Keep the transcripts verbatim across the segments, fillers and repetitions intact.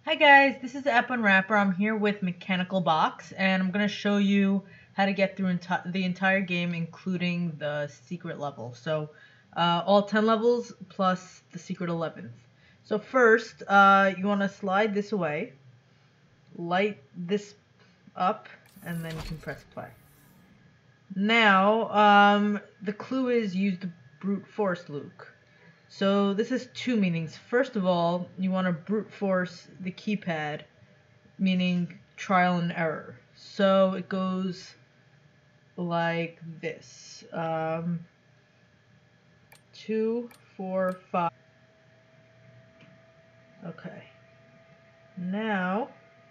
Hi guys, this is App Unwrapper. I'm here with Mechanical Box, and I'm going to show you how to get through enti the entire game, including the secret level. So, uh, all ten levels plus the secret eleventh. So first, uh, you want to slide this away, light this up, and then you can press play. Now, um, the clue is use the brute force Luke. So this has two meanings. First of all, you want to brute force the keypad, meaning trial and error. So it goes like this. Um, two, four, five. Okay. Now,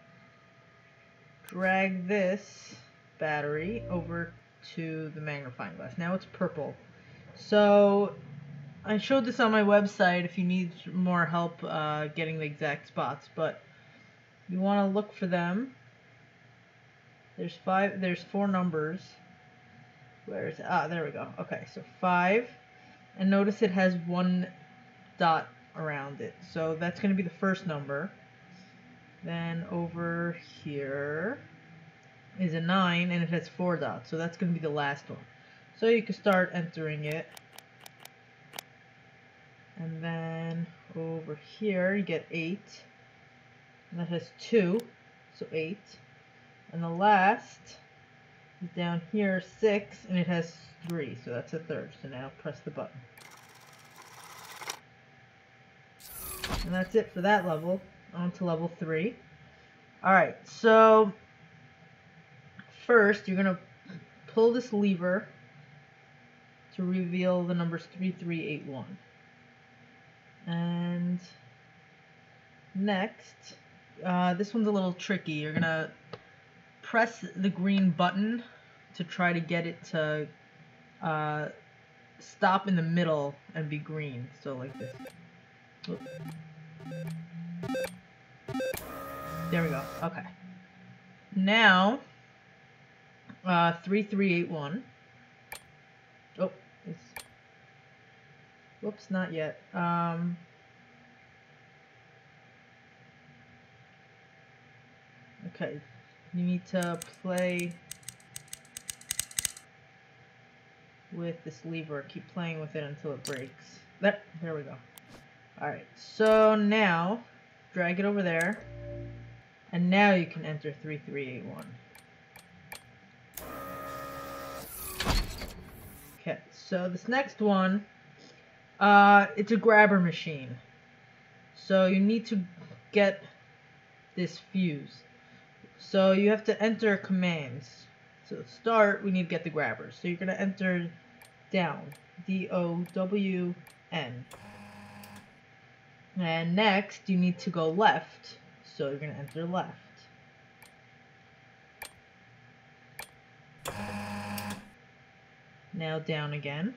drag this battery over to the magnifying glass. Now it's purple. So I showed this on my website if you need more help uh, getting the exact spots, but you want to look for them. There's five. There's four numbers. Where's ah? There we go. Okay, so five, and notice it has one dot around it. So that's going to be the first number. Then over here is a nine, and it has four dots. So that's going to be the last one. So you can start entering it. And then over here you get eight, and that has two, so eight. And the last is down here, six, and it has three, so that's a third. So now press the button. And that's it for that level. On to level three. Alright, so first you're going to pull this lever to reveal the numbers three three eight one. And next, uh, this one's a little tricky. You're going to press the green button to try to get it to uh, stop in the middle and be green. So like this. Oops. There we go. Okay. Now, uh, three three eight one. Oh, it's... Whoops, not yet. Um, okay, you need to play with this lever. Keep playing with it until it breaks. That, there we go. Alright, so now, drag it over there, and now you can enter three three eight one. Okay, so this next one, uh, it's a grabber machine. So you need to get this fuse. So you have to enter commands. So to start, we need to get the grabbers. So you're going to enter down, D O W N. And next, you need to go left. So you're going to enter left. Now down again.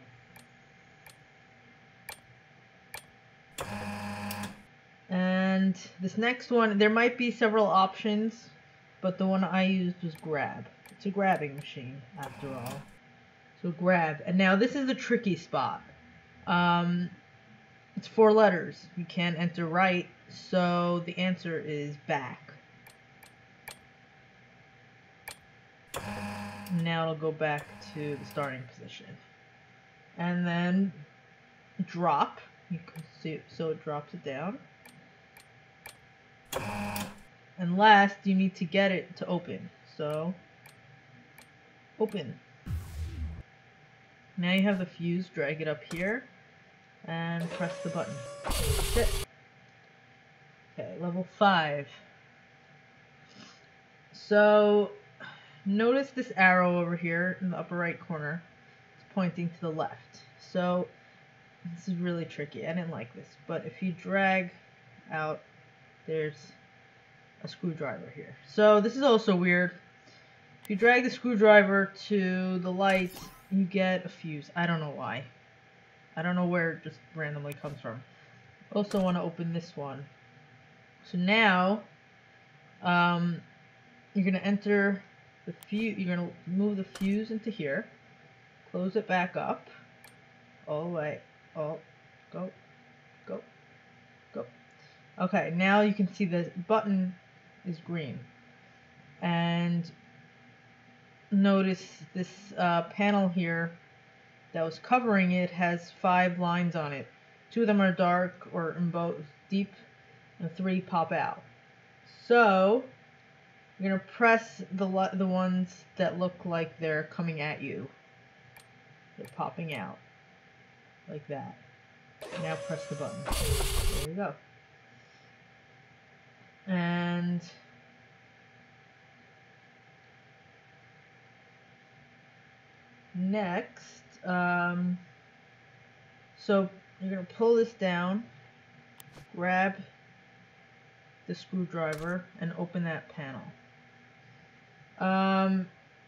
And this next one, there might be several options, but the one I used was grab. It's a grabbing machine, after all. So grab. And now this is the tricky spot. Um, it's four letters. You can't enter right, so the answer is back. Now it'll go back to the starting position. And then drop. You can see it, so it drops it down. And last, you need to get it to open. So, open. Now you have the fuse, drag it up here, and press the button. That's it. Okay, level five. So, notice this arrow over here in the upper right corner. It's pointing to the left. So, this is really tricky. I didn't like this. But if you drag out, there's a screwdriver here. So this is also weird. If you drag the screwdriver to the light, you get a fuse. I don't know why. I don't know where it just randomly comes from. Also want to open this one. So now, um, you're going to enter the fuse. You're going to move the fuse into here. Close it back up. All the way. Oh, go, go, go. Okay, now you can see the button is green. And notice this uh, panel here that was covering it has five lines on it. Two of them are dark or embossed deep, and three pop out. So you're gonna press the the ones that look like they're coming at you. They're popping out like that. Now press the button. There you go. And next, um, so you're gonna pull this down, grab the screwdriver, and open that panel. Um,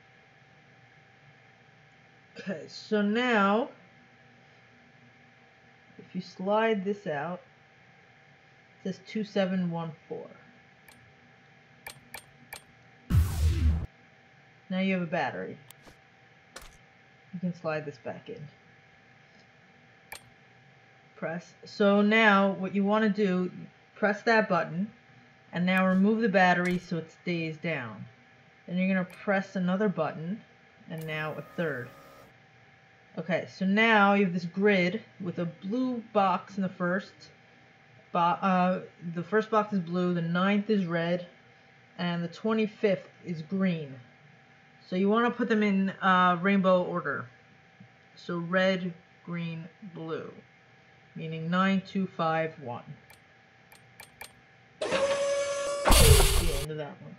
okay, so now if you slide this out, it says two seven one four. Now you have a battery. You can slide this back in. Press. So now what you want to do, press that button, and now remove the battery so it stays down. Then you're going to press another button, and now a third. Okay, so now you have this grid with a blue box in the first. Bo uh, the first box is blue, the ninth is red, and the twenty-fifth is green. So you want to put them in uh, rainbow order. So red, green, blue, meaning nine, two, five, one. The end of that one.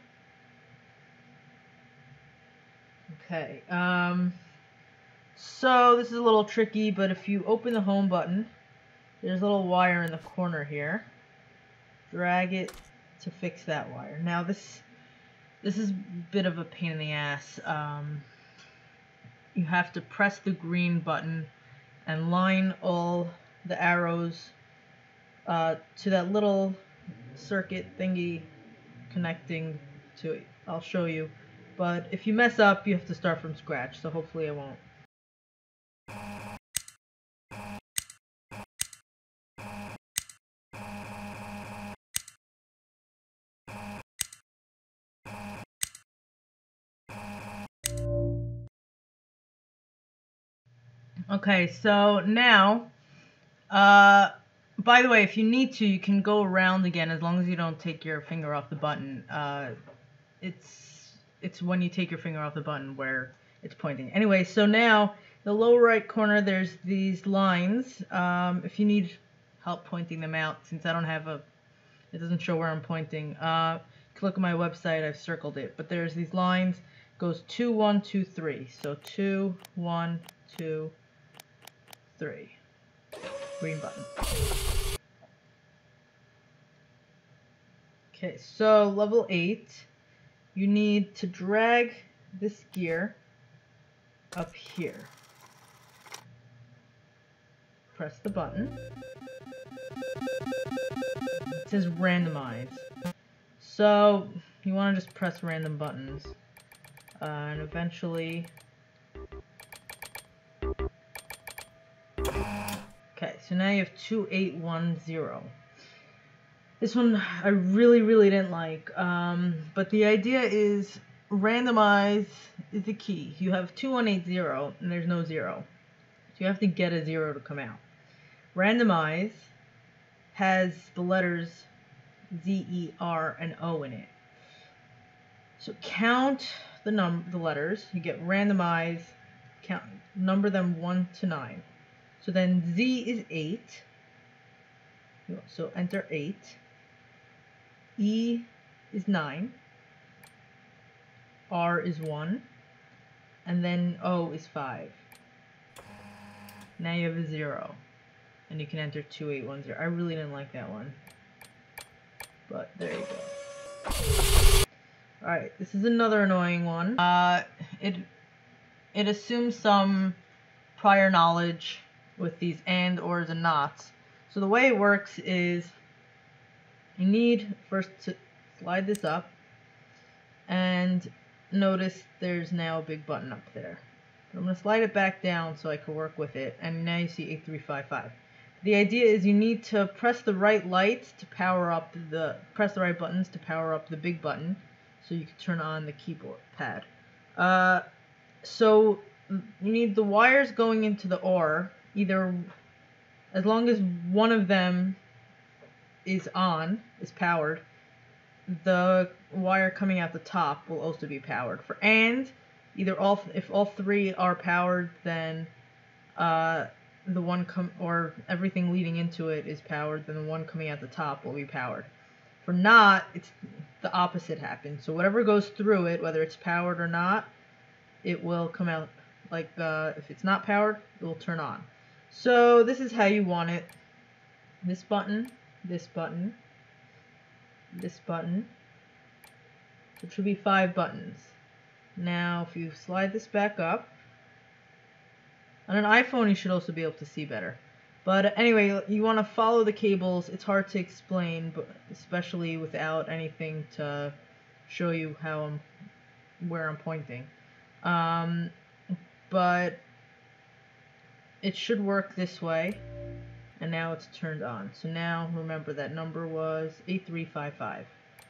Okay. Um, so this is a little tricky, but if you open the home button, there's a little wire in the corner here. Drag it to fix that wire. Now this this is a bit of a pain in the ass. Um, you have to press the green button and line all the arrows uh, to that little circuit thingy connecting to it. I'll show you. But if you mess up, you have to start from scratch, so hopefully I won't. Okay, so now, uh, by the way, if you need to, you can go around again as long as you don't take your finger off the button. Uh, it's it's when you take your finger off the button where it's pointing. Anyway, so now, the lower right corner, there's these lines. Um, if you need help pointing them out, since I don't have a, it doesn't show where I'm pointing, uh, you can look at my website, I've circled it. But there's these lines, goes two, one, two, three. So two, one, two, three. Green button. Okay, so level eight, you need to drag this gear up here. Press the button. It says randomize. So you want to just press random buttons. Uh, and eventually... Okay, so now you have two eight one zero. This one I really, really didn't like. Um, but the idea is randomize is the key. You have two one eight zero and there's no zero. So you have to get a zero to come out. Randomize has the letters Z, E, R, and O in it. So count the num the letters. You get randomize, count, number them one to nine. So then Z is eight. So enter eight. E is nine. R is one. And then O is five. Now you have a zero. And you can enter two eight one zero. I really didn't like that one. But there you go. Alright, this is another annoying one. Uh, it, it assumes some prior knowledge with these and, ors, and nots. So the way it works is you need first to slide this up, and notice there's now a big button up there. But I'm going to slide it back down so I can work with it, and now you see eight three five five. the idea is you need to press the right lights to power up the, press the right buttons to power up the big button so you can turn on the keyboard pad. Uh, so you need the wires going into the ore, either as long as one of them is on, is powered, the wire coming out the top will also be powered. For and, either all, if all three are powered, then uh, the one come or everything leading into it is powered, then the one coming out the top will be powered. For not, it's the opposite happens. So whatever goes through it, whether it's powered or not, it will come out. Like uh, if it's not powered, it will turn on. So this is how you want it. This button, this button, this button. So it should be five buttons. Now if you slide this back up, on an iPhone you should also be able to see better. But anyway, you want to follow the cables. It's hard to explain, but especially without anything to show you how I'm, where I'm pointing. Um, but it should work this way, and now it's turned on. So now remember that number was eight three five five.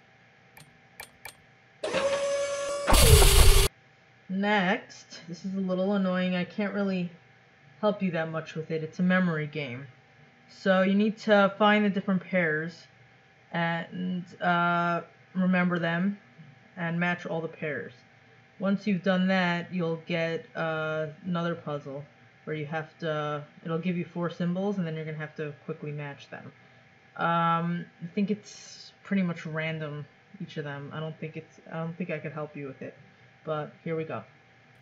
Next, this is a little annoying. I can't really help you that much with it. It's a memory game. So you need to find the different pairs and uh, remember them and match all the pairs. Once you've done that, you'll get uh, another puzzle where you have to, it'll give you four symbols and then you're going to have to quickly match them. Um, I think it's pretty much random, each of them. I don't think it's, I don't think I could help you with it, but here we go.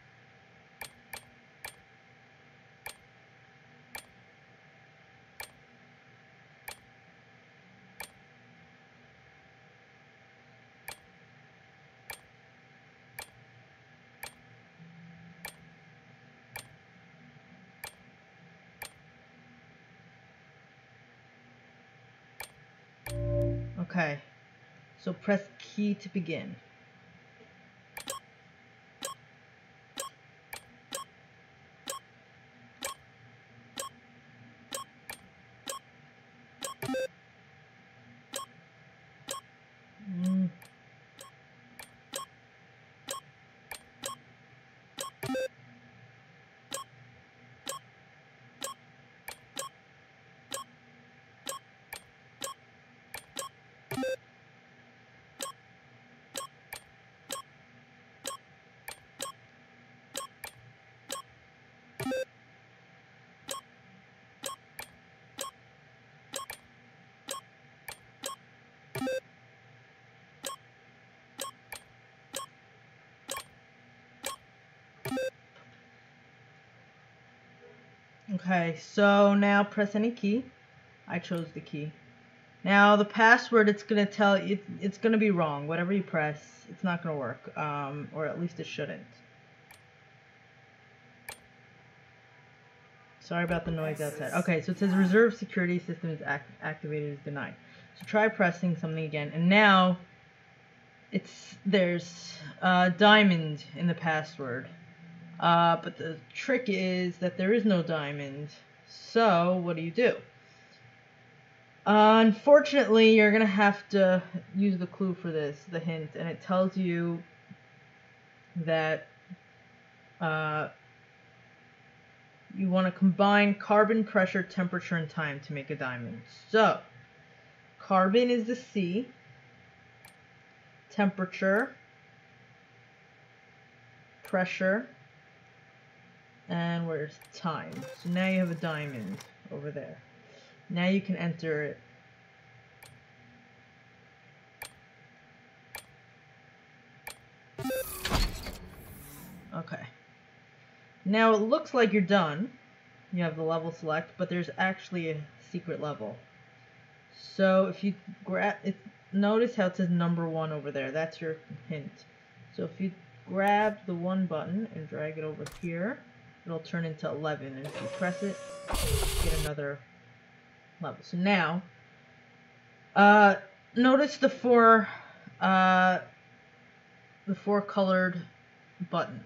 Okay, so press key to begin. Mm. Okay, so now press any key. I chose the key. Now the password, it's gonna tell you, it's gonna be wrong. Whatever you press, it's not gonna work, um, or at least it shouldn't. Sorry about the noise outside. Okay, so it says reserve security system is act activated is denied. So try pressing something again, and now it's there's uh, diamond in the password. Uh, but the trick is that there is no diamond. So what do you do? Uh, unfortunately, you're gonna have to use the clue for this, the hint, and it tells you that uh, you want to combine carbon, pressure, temperature, and time to make a diamond. So, carbon is the C, temperature, pressure, and where's time? So now you have a diamond over there. Now you can enter it. Okay. Now it looks like you're done. You have the level select, but there's actually a secret level. So if you grab it, notice how it says number one over there. That's your hint. So if you grab the one button and drag it over here, it'll turn into eleven. And if you press it, you get another level. So now, uh, notice the four, uh, the four colored buttons.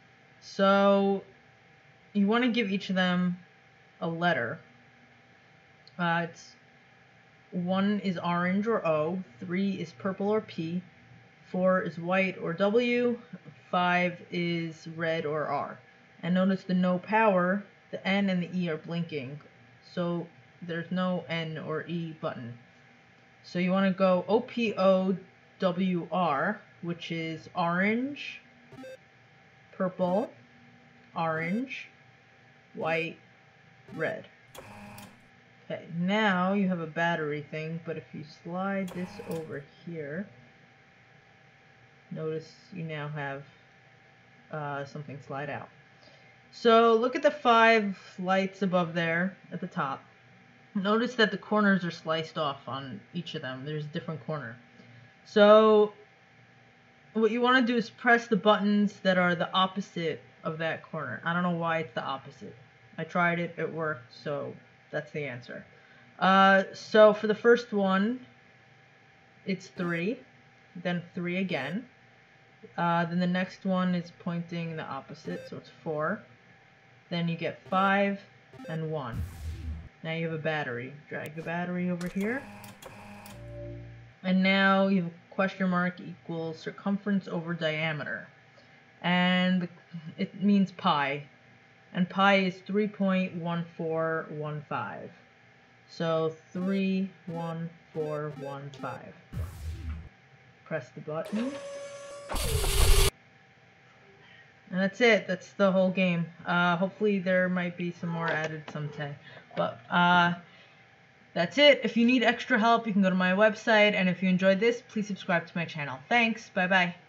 So you want to give each of them a letter. Uh, it's one is orange or O, three is purple or P, four is white or W, five is red or R. And notice the no power, the N and the E are blinking, so there's no N or E button. So you want to go O P O W R, which is orange, purple, orange, white, red. Okay, now you have a battery thing, but if you slide this over here, notice you now have uh, something slide out. So look at the five lights above there at the top. Notice that the corners are sliced off on each of them. There's a different corner. So what you want to do is press the buttons that are the opposite of that corner. I don't know why it's the opposite. I tried it, it worked, so that's the answer. Uh, so for the first one, it's three, then three again. Uh, then the next one is pointing the opposite, so it's four. Then you get five and one. Now you have a battery. Drag the battery over here. And now you have a question mark equals circumference over diameter. And it means pi. And pi is three point one four one five. So three one four one five. Press the button. And that's it. That's the whole game. Uh, hopefully there might be some more added someday. But uh, that's it. If you need extra help, you can go to my website. And if you enjoyed this, please subscribe to my channel. Thanks. Bye-bye.